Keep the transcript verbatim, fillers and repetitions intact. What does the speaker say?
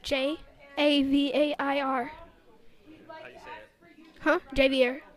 J A V A I R. How you say it? Huh? Javier.